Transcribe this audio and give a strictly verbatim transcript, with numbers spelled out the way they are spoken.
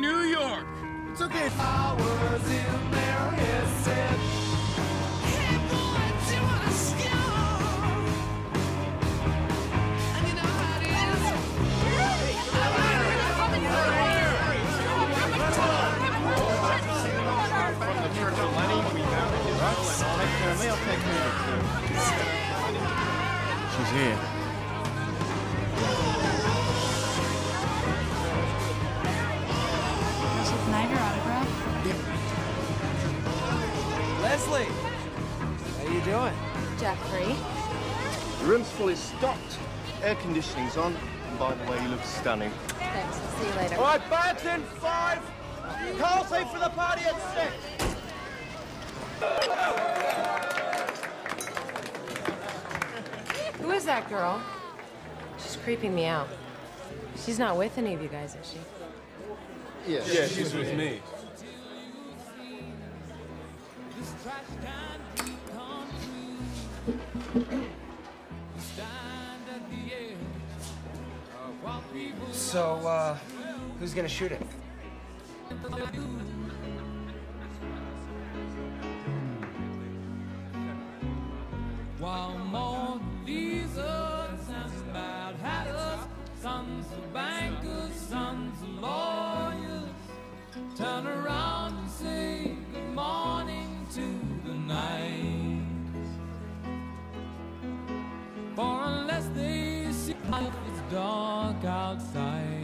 New York. It's okay. I was in there, he said, hey boy, do you want to score? And you know how it is. From the Church of Lenny, we found it. Right? Take care of me, I'll take care of you. She's here. Can I have your autograph? Leslie! How you doing? Jeffrey. The room's fully stocked. Air conditioning's on. And by the way, you look stunning. Thanks. I'll see you later. All right, bags in five. Carl's late for the party at six. Who is that girl? She's creeping me out. She's not with any of you guys, is she? Yeah, Yeah, she's with me. So, uh, who's gonna shoot it? While more visas and bad hatters, sons of bankers, sons of lawyers, turn around and say good morning to the night. For unless they see life is dark outside,